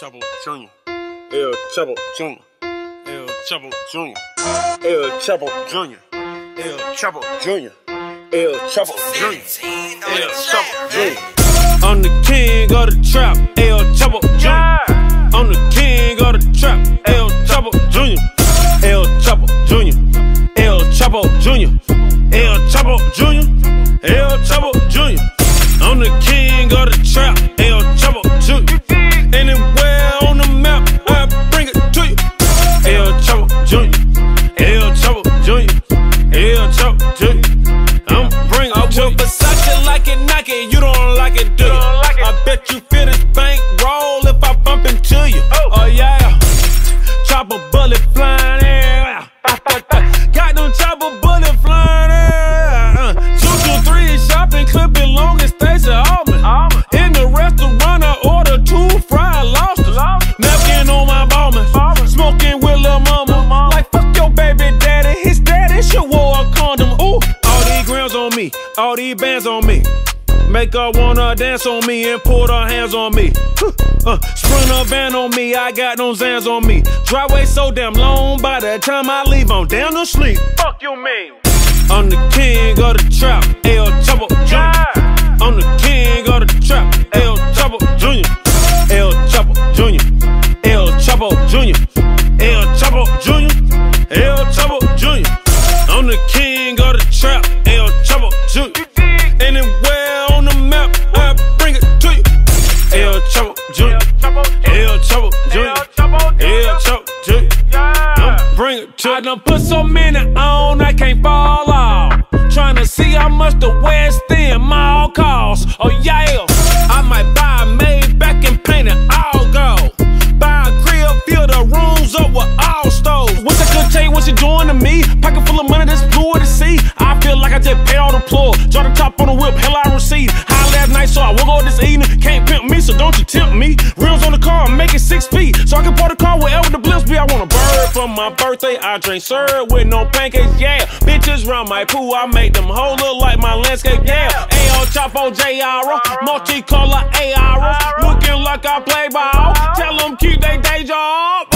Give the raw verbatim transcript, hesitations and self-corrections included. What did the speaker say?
Chapo Junior El Chapo Junior El Chapo Junior El Chapo Junior El Chapo Junior El Chapo Junior El Chapo Junior I'm the king of the trap, El Chapo Junior I'm the king of the trap, El Chapo Junior El Chapo Junior El Chapo Junior El Chapo Junior El Chapo Junior I'm the king of the trap, El Chapo Junior Anywhere on the map, I bring it to you. El Chapo Junior El Chapo Junior El Chapo Junior I'm bringing it to you. I wear Versace like it Nike, you don't like it, do you? Like it. I bet you feel this bank roll if I bump into you. Oh, oh yeah. Chopper bullet flying air. Got them chopper bullet flying air. Uh, two two three shopping, clipping long and Stacey Allman. In the restaurant, I order two fried lobsters. Napkin on my ballman, smoking with lil' mama. Like fuck your baby daddy, his daddy should wore a condom. Ooh, all these grams on me, all these bands on me. Make her wanna dance on me and put her hands on me. Uh, Sprinter van on me, I got no Zans on me. Driveway so damn long, by the time I leave, I'm down to sleep. Fuck you mean? I'm the king of the trap, El Chapo Junior I'm the king of the trap, El Chapo Junior El Chapo Junior El Chapo Junior El Chapo Junior El Chapo Junior I'm the king of the trap, El Chapo Junior Anywhere on the map, I bring it to you. El Chapo Junior El Chapo Junior El Chapo Junior I'm bring it to you. I done put so many on, I can't fall off. Tryna see how much the West End mall costs. Oh yeah, I might buy a Maybach and paint it all gold. Buy a crib, fill the rooms up with all stoves. Wish I could tell you what you're doing to me. Pocket full of money that's blue to see. I feel like I just paid all the floor. Draw the top on the whip, hell I receive. High last night, so I woke up this evening. Can't pimp me, so don't you tempt me. Rims on the car, make it six feet, so I can park the car wherever the blips be. I want a bird for my birthday. I drink syrup with no pancakes, yeah. Bitches round my pool, I make them whole look like my landscape, yeah. El Chapo J R, multicolor A R, looking like I play ball. Tell them keep they day job.